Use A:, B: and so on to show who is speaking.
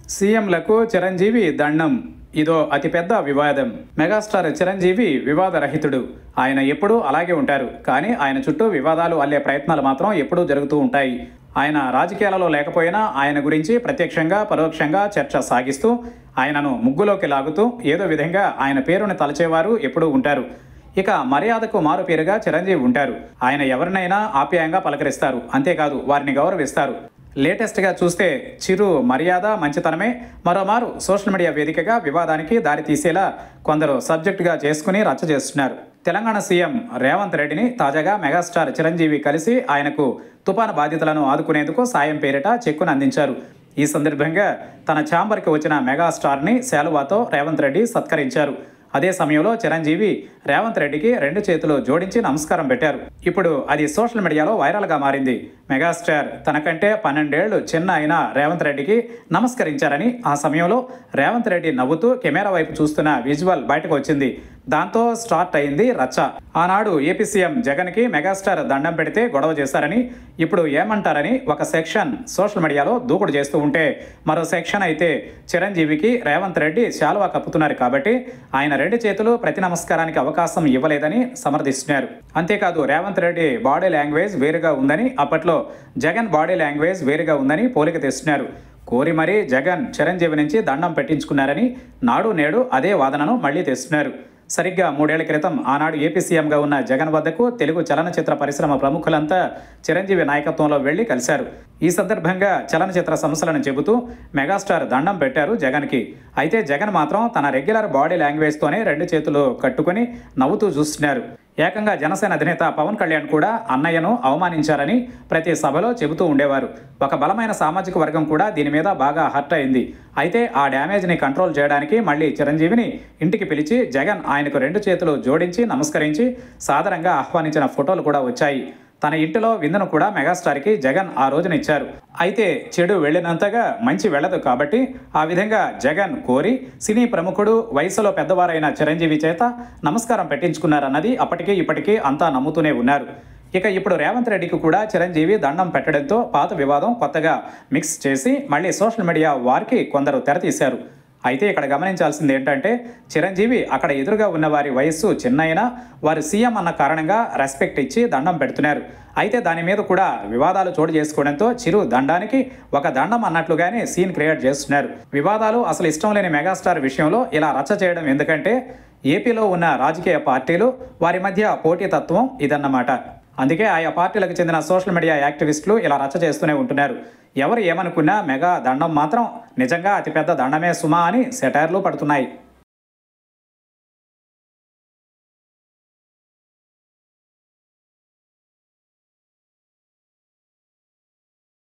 A: సీఎంలకు చిరంజీవి దండం. ఇదో అతిపెద్ద వివాదం. మెగాస్టార్ చిరంజీవి వివాదరహితుడు. ఆయన ఎప్పుడూ అలాగే ఉంటారు. కానీ ఆయన చుట్టూ వివాదాలు అల్లే ప్రయత్నాలు మాత్రం ఎప్పుడూ జరుగుతూ ఉంటాయి. ఆయన రాజకీయాలలో లేకపోయినా ఆయన గురించి ప్రత్యక్షంగా పరోక్షంగా చర్చ సాగిస్తూ ఆయనను ముగ్గులోకి లాగుతూ ఏదో విధంగా ఆయన పేరును తలచేవారు ఎప్పుడూ ఉంటారు. ఇక మర్యాదకు మారు పేరుగా చిరంజీవి ఉంటారు. ఆయన ఎవరినైనా ఆప్యాయంగా పలకరిస్తారు. అంతేకాదు వారిని గౌరవిస్తారు. లేటెస్ట్గా చూస్తే చిరు మర్యాద మంచితనమే మరోమారు సోషల్ మీడియా వేదికగా వివాదానికి దారితీసేలా కొందరు సబ్జెక్టుగా చేసుకుని రచ్చ చేస్తున్నారు. తెలంగాణ సీఎం రేవంత్ రెడ్డిని తాజాగా మెగాస్టార్ చిరంజీవి కలిసి ఆయనకు తుపాను బాధితులను ఆదుకునేందుకు సాయం పేరిట చెక్కును అందించారు. ఈ సందర్భంగా తన ఛాంబర్కి వచ్చిన మెగాస్టార్ని శాలువాతో రేవంత్ రెడ్డి సత్కరించారు. అదే సమయంలో చిరంజీవి రేవంత్ రెడ్డికి 2 చేతులు జోడించి నమస్కారం పెట్టారు. ఇప్పుడు అది సోషల్ మీడియాలో వైరల్గా మారింది. మెగాస్టార్ తనకంటే 12 ఏళ్లు చిన్న అయిన రేవంత్ రెడ్డికి నమస్కరించారని, ఆ సమయంలో రేవంత్ రెడ్డి నవ్వుతూ కెమెరా వైపు చూస్తున్న విజువల్ బయటకు వచ్చింది. దాంతో స్టార్ట్ అయింది రచ్చ. ఆనాడు ఏపీ సీఎం జగన్కి మెగాస్టార్ దండం పెడితే గొడవ చేశారని, ఇప్పుడు ఏమంటారని ఒక సెక్షన్ సోషల్ మీడియాలో దూకుడు చేస్తూ ఉంటే, మరో సెక్షన్ అయితే చిరంజీవికి రేవంత్ రెడ్డి శాలువా కప్పుతున్నారు కాబట్టి ఆయన 2 చేతులు ప్రతి నమస్కారానికి అవకాశం ఇవ్వలేదని సమర్థిస్తున్నారు. అంతేకాదు రేవంత్ రెడ్డి బాడీ లాంగ్వేజ్ వేరుగా ఉందని, అప్పట్లో జగన్ బాడీ లాంగ్వేజ్ వేరుగా ఉందని పోలిక తెస్తున్నారు. కోరి మరీ జగన్ చిరంజీవి నుంచి దండం పెట్టించుకున్నారని నాడు నేడు అదే వాదనను మళ్లీ తెస్తున్నారు. సరిగ్గా 3 ఏళ్ల క్రితం ఆనాడు ఏపీ సీఎంగా ఉన్న జగన్ వద్దకు తెలుగు చలనచిత్ర పరిశ్రమ ప్రముఖులంతా చిరంజీవి నాయకత్వంలో వెళ్లి కలిశారు. ఈ సందర్భంగా చలనచిత్ర సమస్యలను చెబుతూ మెగాస్టార్ దండం పెట్టారు జగన్కి. అయితే జగన్ మాత్రం తన రెగ్యులర్ బాడీ లాంగ్వేజ్తోనే 2 చేతులు కట్టుకుని నవ్వుతూ చూస్తున్నారు. ఏకంగా జనసేన అధినేత పవన్ కళ్యాణ్ కూడా అన్నయ్యను అవమానించారని ప్రతి సభలో చెబుతూ ఉండేవారు. ఒక బలమైన సామాజిక వర్గం కూడా దీని మీద బాగా హర్ట్ అయింది. అయితే ఆ డ్యామేజ్ని కంట్రోల్ చేయడానికి మళ్ళీ చిరంజీవిని ఇంటికి పిలిచి జగన్ ఆయనకు 2 చేతులు జోడించి నమస్కరించి సాదరంగా ఆహ్వానించిన ఫోటోలు కూడా వచ్చాయి. తన ఇంటిలో విందును కూడా మెగాస్టార్కి జగన్ ఆ రోజున ఇచ్చారు. అయితే చెడు వెళ్ళినంతగా మంచి వెళ్ళదు కాబట్టి ఆ విధంగా జగన్ కోరి సినీ ప్రముఖుడు వయసులో పెద్దవారైన చిరంజీవి చేత నమస్కారం పెట్టించుకున్నారన్నది అప్పటికీ ఇప్పటికీ అంతా నమ్ముతూనే ఉన్నారు. ఇక ఇప్పుడు రేవంత్ రెడ్డికి కూడా చిరంజీవి దండం పెట్టడంతో పాత వివాదం కొత్తగా మిక్స్ చేసి మళ్ళీ సోషల్ మీడియా వారికి కొందరు తెరతీశారు. అయితే ఇక్కడ గమనించాల్సింది ఏంటంటే, చిరంజీవి అక్కడ ఎదురుగా ఉన్న వారి వయస్సు చిన్నైనా వారు సీఎం అన్న కారణంగా రెస్పెక్ట్ ఇచ్చి దండం పెడుతున్నారు. అయితే దాని మీద కూడా వివాదాలు చోటు చేసుకోవడంతో చిరు దండానికి ఒక దండం అన్నట్లుగానే సీన్ క్రియేట్ చేస్తున్నారు. వివాదాలు అసలు ఇష్టం లేని మెగాస్టార్ విషయంలో ఇలా రచ్చ చేయడం ఎందుకంటే, ఏపీలో ఉన్న రాజకీయ పార్టీలు వారి మధ్య పోటీతత్వం ఇదన్నమాట. అందుకే ఆయా పార్టీలకు చెందిన సోషల్ మీడియా యాక్టివిస్టులు ఇలా రచ్చ చేస్తూనే ఉంటున్నారు. ఎవరు ఏమనుకున్నా మెగా దండం మాత్రం నిజంగా అతిపెద్ద దండమే సుమా అని సెటైర్లు పడుతున్నాయి.